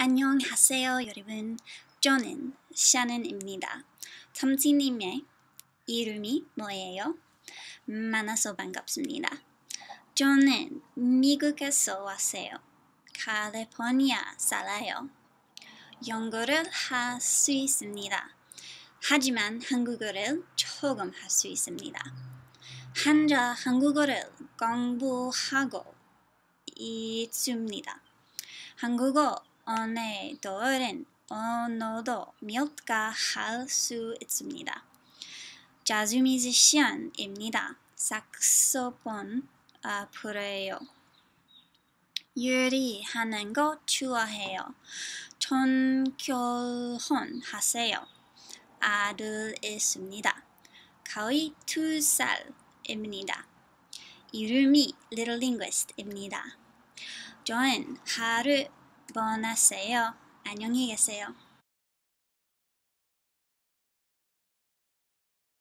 안녕하세요, 여러분. 저는 샤넨입니다. 삼촌님의 이름이 뭐예요? 만나서 반갑습니다. 저는 미국에서 왔어요. 캘리포니아 살아요. 영어를 할 수 있습니다. 하지만 한국어를 조금 할 수 있습니다. 혼자 한국어를 공부하고 있습니다. 한국어 언어들은 언어도 몇 개 할 수 있습니다. 재즈 뮤지션입니다. 색소폰 불어요. 요리하는 거 좋아해요. 전 결혼하세요. 아들 있습니다. 거의 2살입니다. 이름이 Little Linguist입니다. 저는 하루 보내세요. 안녕히 계세요.